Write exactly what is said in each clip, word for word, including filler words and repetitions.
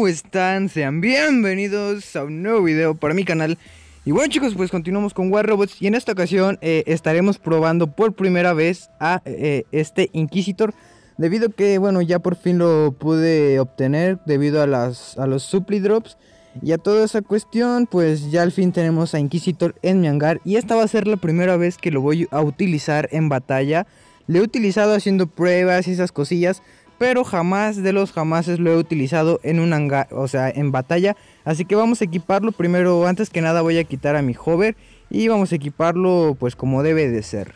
¿Cómo están? Sean bienvenidos a un nuevo video para mi canal. Y bueno chicos, pues continuamos con War Robots. Y en esta ocasión eh, estaremos probando por primera vez a eh, este Inquisitor. Debido a que, bueno, ya por fin lo pude obtener debido a, las, a los supply drops. Y a toda esa cuestión, pues ya al fin tenemos a Inquisitor en mi hangar. Y esta va a ser la primera vez que lo voy a utilizar en batalla. Lo he utilizado haciendo pruebas y esas cosillas, pero jamás de los jamases lo he utilizado en un hangar, o sea, en batalla. Así que vamos a equiparlo. Primero, antes que nada voy a quitar a mi hover y vamos a equiparlo pues como debe de ser.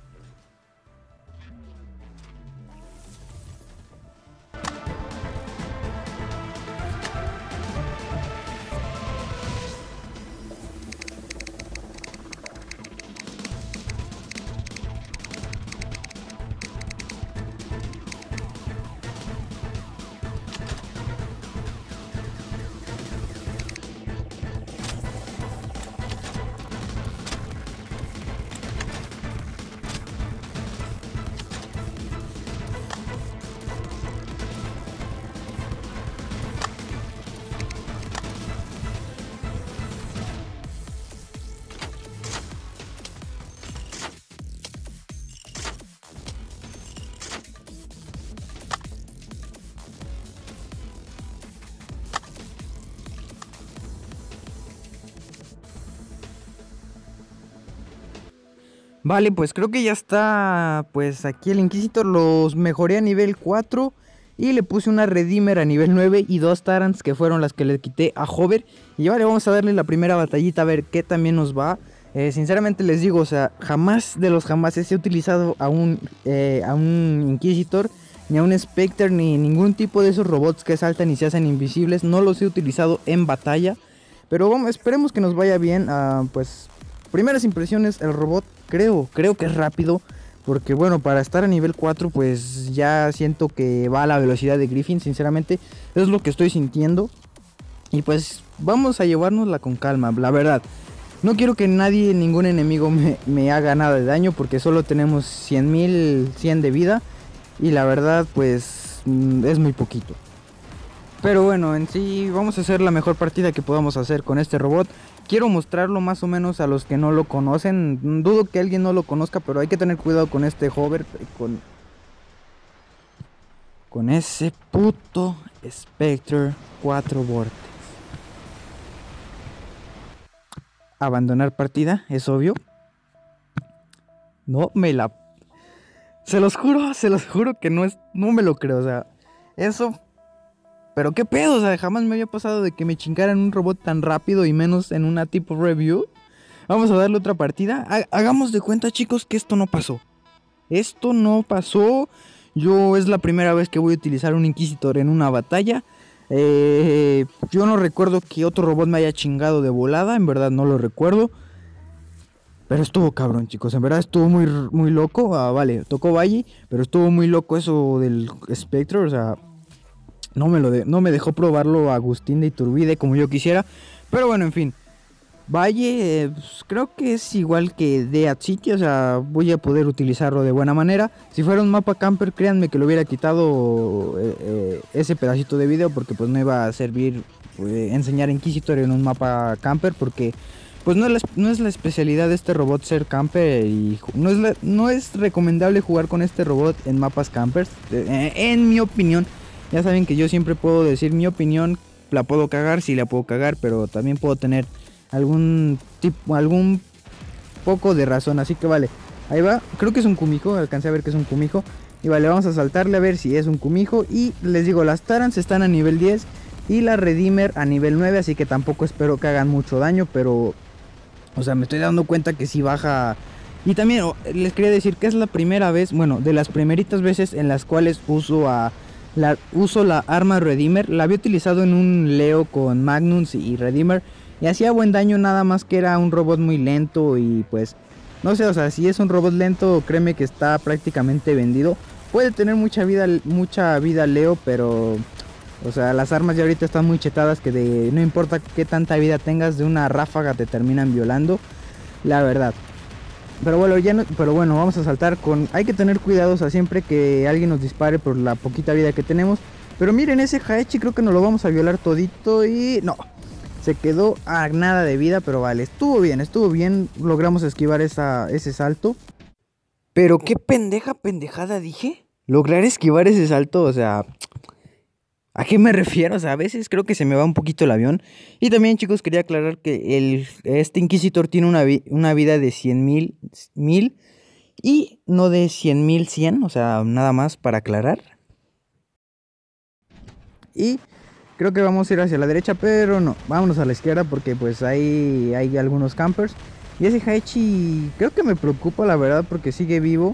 Vale, pues creo que ya está, pues aquí el Inquisitor los mejoré a nivel cuatro y le puse una Redeemer a nivel nueve y dos Tarants que fueron las que le quité a Hover. Y vale, vamos a darle la primera batallita a ver qué también nos va. Eh, sinceramente les digo, o sea, jamás de los jamases he utilizado a un, eh, a un Inquisitor, ni a un Spectre, ni ningún tipo de esos robots que saltan y se hacen invisibles. No los he utilizado en batalla, pero vamos, esperemos que nos vaya bien. Uh, pues primeras impresiones, el robot creo, creo que es rápido. Porque bueno, para estar a nivel cuatro pues ya siento que va a la velocidad de Griffin. Sinceramente es lo que estoy sintiendo. Y pues vamos a llevárnosla con calma, la verdad. No quiero que nadie, ningún enemigo me, me haga nada de daño, porque solo tenemos cien mil cien de vida. Y la verdad pues es muy poquito. Pero bueno, en sí vamos a hacer la mejor partida que podamos hacer con este robot. Quiero mostrarlo más o menos a los que no lo conocen. Dudo que alguien no lo conozca, pero hay que tener cuidado con este hover. Con, con ese puto Spectre cuatro Vortex. Abandonar partida, es obvio. No me la... Se los juro, se los juro que no es... No me lo creo, o sea... Eso... Pero qué pedo, o sea, jamás me había pasado de que me chingaran un robot tan rápido y menos en una tipo review. Vamos a darle otra partida. Hagamos de cuenta, chicos, que esto no pasó. Esto no pasó. Yo es la primera vez que voy a utilizar un Inquisitor en una batalla. Eh, yo no recuerdo que otro robot me haya chingado de volada. En verdad no lo recuerdo. Pero estuvo cabrón, chicos. En verdad estuvo muy, muy loco. Ah, vale, tocó Valle. Pero estuvo muy loco eso del Spectre. O sea... No me, lo de, no me dejó probarlo Agustín de Iturbide como yo quisiera. Pero bueno, en fin. Valle, eh, pues, creo que es igual que Dead City. O sea, voy a poder utilizarlo de buena manera. Si fuera un mapa camper, créanme que lo hubiera quitado eh, eh, ese pedacito de video. Porque pues no iba a servir eh, enseñar Inquisitor en un mapa camper. Porque pues no es, la, no es la especialidad de este robot ser camper. Y no es, la, no es recomendable jugar con este robot en mapas campers. Eh, en mi opinión. Ya saben que yo siempre puedo decir mi opinión, la puedo cagar, sí la puedo cagar, pero también puedo tener algún tipo, algún poco de razón, así que vale, ahí va, creo que es un Kumiho, alcancé a ver que es un Kumiho, y vale, vamos a saltarle a ver si es un Kumiho, y les digo, las Tarants están a nivel diez, y la Redeemer a nivel nueve, así que tampoco espero que hagan mucho daño, pero, o sea, me estoy dando cuenta que si baja, y también oh, les quería decir que es la primera vez, bueno, de las primeritas veces en las cuales uso a... La, uso la arma Redeemer. La había utilizado en un Leo con Magnums y Redeemer y hacía buen daño, nada más que era un robot muy lento. Y pues no sé, o sea, si es un robot lento, créeme que está prácticamente vendido. Puede tener mucha vida, mucha vida Leo, pero o sea, las armas ya ahorita están muy chetadas, que de, no importa qué tanta vida tengas, de una ráfaga te terminan violando, la verdad. Pero bueno, ya no, pero bueno, vamos a saltar con... Hay que tener cuidado, o sea, siempre que alguien nos dispare por la poquita vida que tenemos, Pero miren, ese Haechi creo que nos lo vamos a violar todito y no. Se quedó a nada de vida, pero vale, estuvo bien, estuvo bien. Logramos esquivar esa, ese salto. Pero qué pendeja pendejada dije. Lograr esquivar ese salto, o sea... ¿A qué me refiero? O sea, a veces creo que se me va un poquito el avión. Y también, chicos, quería aclarar que el, este Inquisitor tiene una, vi una vida de cien mil, mil y no de cien mil, cien. O sea, nada más para aclarar. Y creo que vamos a ir hacia la derecha, pero no. Vámonos a la izquierda porque pues ahí hay algunos campers. Y ese Haechi creo que me preocupa, la verdad, porque sigue vivo.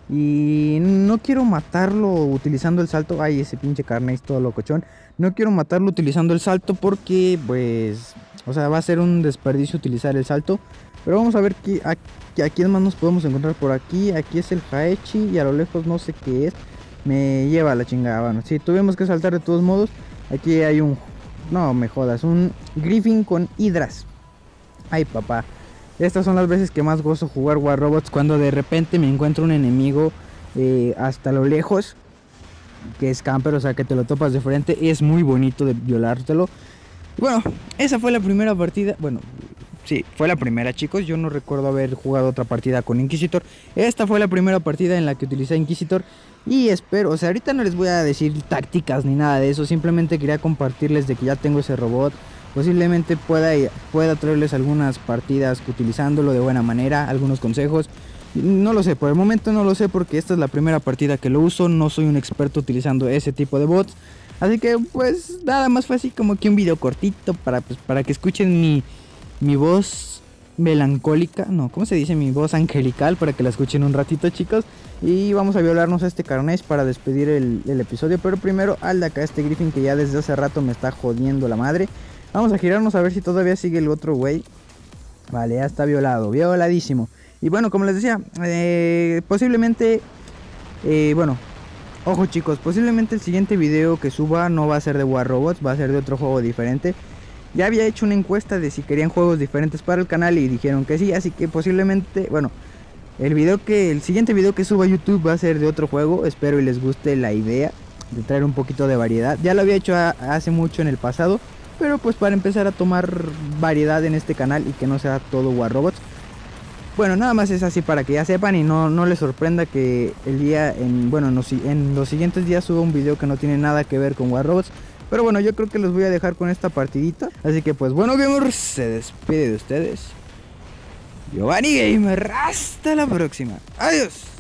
Y no quiero matarlo utilizando el salto. Ay, ese pinche Carnage todo locochón. No quiero matarlo utilizando el salto porque, pues, o sea, va a ser un desperdicio utilizar el salto. Pero vamos a ver que a, a quién más nos podemos encontrar por aquí. Aquí es el Haechi y a lo lejos no sé qué es. Me lleva a la chingada. Bueno, sí, tuvimos que saltar de todos modos. Aquí hay un... No me jodas, un Griffin con hidras. Ay, papá. Estas son las veces que más gozo jugar War Robots, cuando de repente me encuentro un enemigo eh, hasta lo lejos, que es camper, o sea que te lo topas de frente, es muy bonito de violártelo. Bueno, esa fue la primera partida, bueno, sí, fue la primera, chicos. Yo no recuerdo haber jugado otra partida con Inquisitor. Esta fue la primera partida en la que utilicé Inquisitor. Y espero, o sea, ahorita no les voy a decir tácticas ni nada de eso, simplemente quería compartirles de que ya tengo ese robot. Posiblemente pueda, pueda traerles algunas partidas utilizándolo de buena manera, algunos consejos. No lo sé, por el momento no lo sé porque esta es la primera partida que lo uso. No soy un experto utilizando ese tipo de bots. Así que pues nada más fue así como que un video cortito para, pues, para que escuchen mi, mi voz melancólica. No, ¿cómo se dice? Mi voz angelical, para que la escuchen un ratito, chicos. Y vamos a violarnos a este Carnage para despedir el, el episodio. Pero primero al de acá, este Griffin que ya desde hace rato me está jodiendo la madre. Vamos a girarnos a ver si todavía sigue el otro güey. Vale, ya está violado, violadísimo. Y bueno, como les decía, eh, posiblemente, eh, bueno, ojo chicos, posiblemente el siguiente video que suba no va a ser de War Robots, va a ser de otro juego diferente. Ya había hecho una encuesta de si querían juegos diferentes para el canal y dijeron que sí, así que posiblemente, bueno, el video que, el siguiente video que suba a YouTube va a ser de otro juego. Espero y les guste la idea de traer un poquito de variedad. Ya lo había hecho a, hace mucho en el pasado, pero pues para empezar a tomar variedad en este canal y que no sea todo War Robots. Bueno, nada más es así para que ya sepan y no, no les sorprenda que el día, en bueno, en los, en los siguientes días suba un video que no tiene nada que ver con War Robots. Pero bueno, yo creo que los voy a dejar con esta partidita. Así que pues bueno, gamers, se despide de ustedes Giovanni Gamer. Hasta la próxima. Adiós.